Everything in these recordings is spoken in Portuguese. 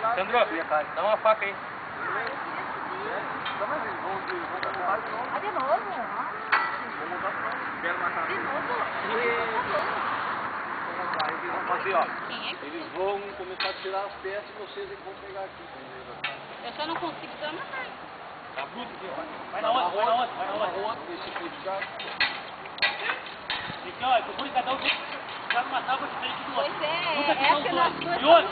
Centro, dá uma faca aí. Ah, de novo? Assim, ó, eles vão começar a tirar as peças e vocês vão pegar aqui. Eu só não consigo dar uma parte. Tá bruto aqui, ó. Vai na outra, vai na outra, vai na outra. Esse aqui já... Aqui, ó, procure cada um já numa tábua diferente do outro. Pois é, Nunca é os que dois. nós duas E outro?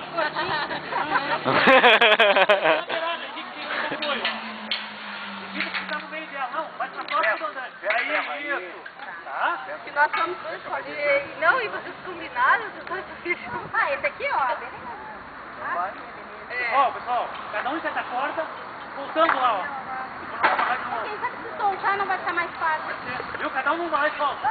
Evita que tá no meio dela, não. Vai pra próxima do andar. Aí, isso. Tá? Que nós somos dois. Não, e vocês combinaram? Ah, esse aqui, ó. Beleza. Ó, pessoal, cada um senta a corda, voltando lá, ó. Quem sabe se soltar não vai ficar mais fácil. Viu? Cada um numa e solta.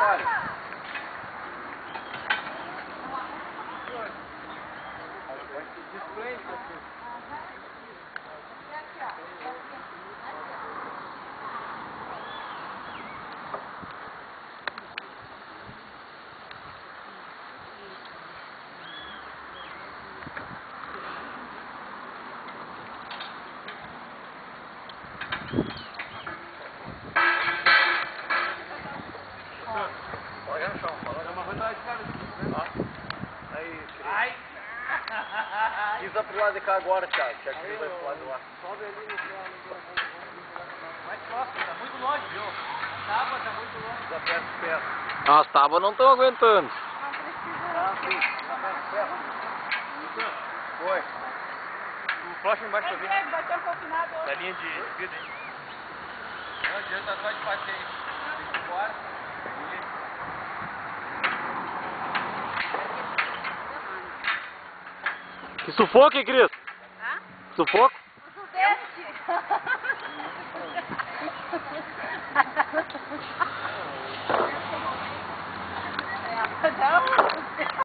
Olha no chão, olha uma vantagem, cara. Aí, Ai. Pisa pro lado de cá agora, Thiago. Thiago pisa pro lado de lá. Sobe ali no chão. Mais próximo, tá muito longe, viu? A tábua tá muito longe. Pisa perto de perto. As tábuas não estão aguentando. Ah, sim. Pisa perto de perto. Foi. O próximo embaixo pra ver. Vai ter confinado. Da linha de vida, hein? Não adianta só de passeio. Tem que ir embora. Que sufoco, hein, Cris? Hã? Sufoco? Os dentes. Não.